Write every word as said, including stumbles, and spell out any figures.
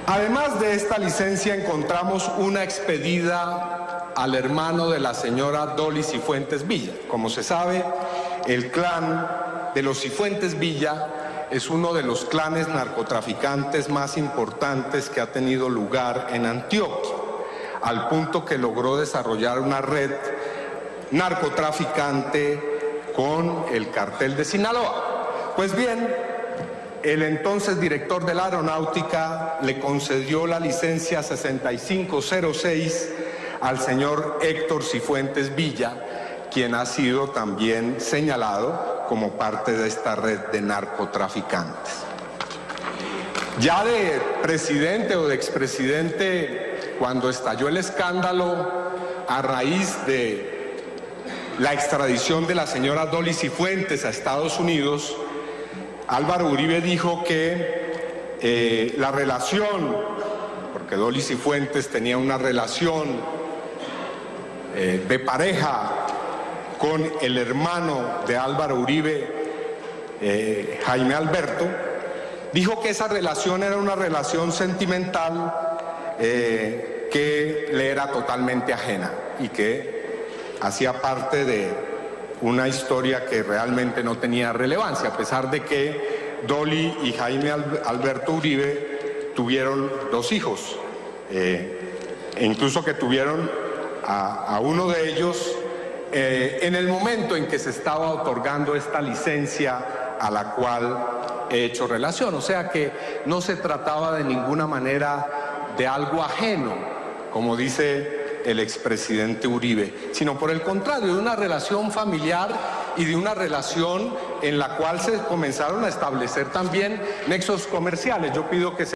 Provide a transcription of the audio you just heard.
Además de esta licencia encontramos una expedida al hermano de la señora Dolly Cifuentes Villa. Como se sabe, el clan de los Cifuentes Villa es uno de los clanes narcotraficantes más importantes que ha tenido lugar en Antioquia, al punto que logró desarrollar una red narcotraficante con el cartel de Sinaloa. Pues bien, el entonces director de la Aeronáutica le concedió la licencia sesenta y cinco cero seis al señor Héctor Cifuentes Villa, quien ha sido también señalado como parte de esta red de narcotraficantes. Ya de presidente o de expresidente, cuando estalló el escándalo a raíz de la extradición de la señora Dolly Cifuentes a Estados Unidos, Álvaro Uribe dijo que eh, la relación, porque Dolly Cifuentes tenía una relación eh, de pareja con el hermano de Álvaro Uribe, eh, Jaime Alberto, dijo que esa relación era una relación sentimental eh, que le era totalmente ajena y que hacía parte de una historia que realmente no tenía relevancia, a pesar de que Dolly y Jaime Alberto Uribe tuvieron dos hijos, eh, e incluso que tuvieron a, a uno de ellos eh, en el momento en que se estaba otorgando esta licencia a la cual he hecho relación. O sea que no se trataba de ninguna manera de algo ajeno, como dice el expresidente Uribe, sino por el contrario, de una relación familiar y de una relación en la cual se comenzaron a establecer también nexos comerciales. Yo pido que se